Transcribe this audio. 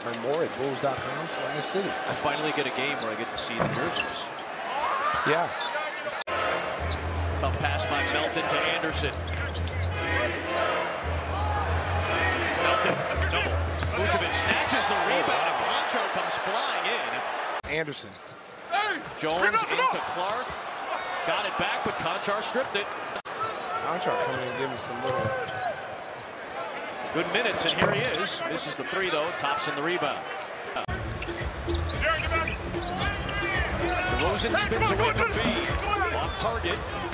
Learn more at bulls.com/city. I finally get a game where I get to see the jerseys. Yeah. Tough pass by Melton to Anderson. Melton, no. Vucevic snatches the rebound, and Konchar comes flying in. Anderson. Jones into Clark. Got it back, but Konchar stripped it. Konchar coming in and giving some little... Good minutes, and here he is. Misses the three, though. Thompson the rebound. DeRozan spins away from B. Off target.